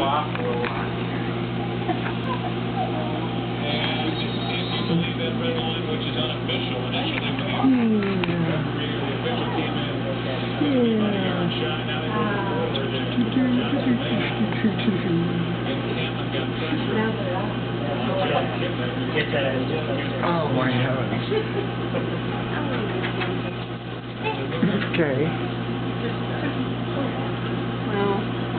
off a little while. Oh my heavens. Okay. Well,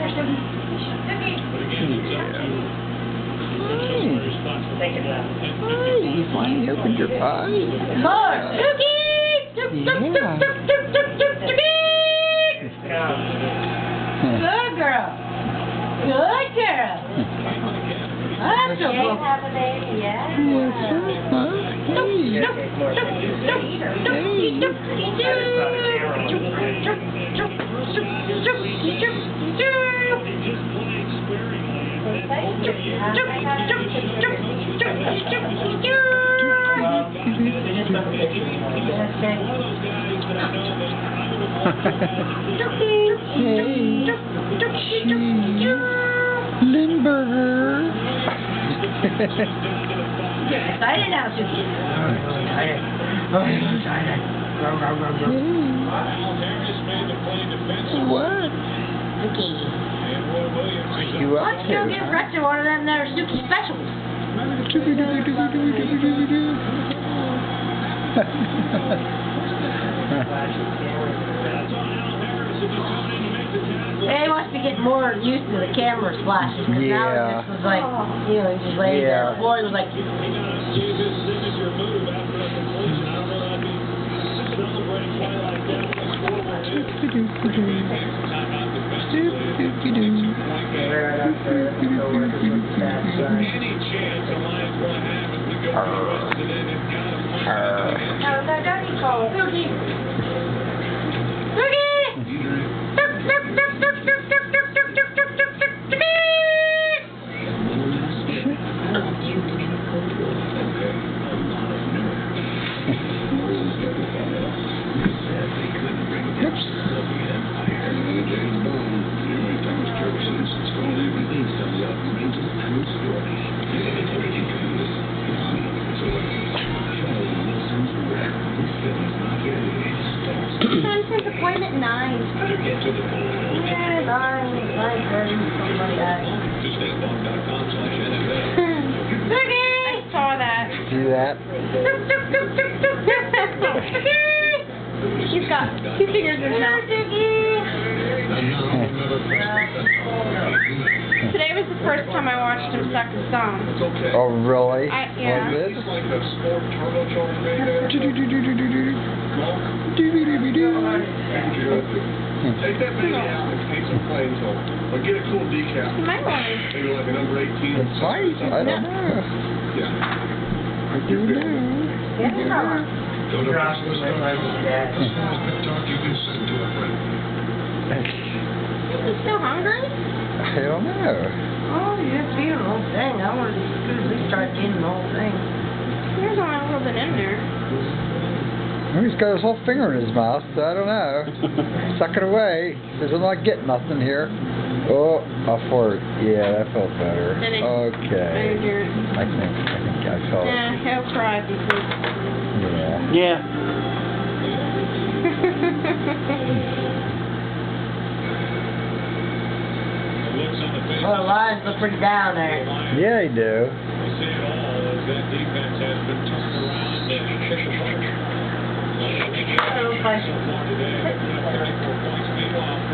Hi, you finally opened your eye. More! Good girl. Good girl. That's a book. Have a baby, yeah. Limburger. Get excited now, Suki. What? Suki. You Why up don't you go to? get Rector one of them there Suki specials? He must be getting more used to the camera flashes, because now it just was like, you know, he just laid there. Before he was like... Time says appointment 9. Yeah, 9:30, something like that. I saw that. See that? He's got 2 fingers in his mouth. Today was the first time I watched him suck his thumb. Oh, really? Yeah. Was it? Take that baby out and paint some flames on it. Or get a cool decal. He might want to. Maybe like a number 18. It's nice. I don't know. Yeah. I do know. Go to you can send to a friend. He's still hungry? I don't know. Oh, you have to eat the whole thing. I wanted to at least start eating the whole thing. There's only a little bit in there. Well, he's got his whole finger in his mouth, so I don't know. Suck it away. Says I'm not getting nothing here. Oh, a fart. Yeah, that felt better. Did it? Okay. I didn't hear it. I think I felt it. Yeah, he'll cry if he sleeps. Yeah. Yeah. Oh, the lines look pretty down there. Yeah, you do. It looks like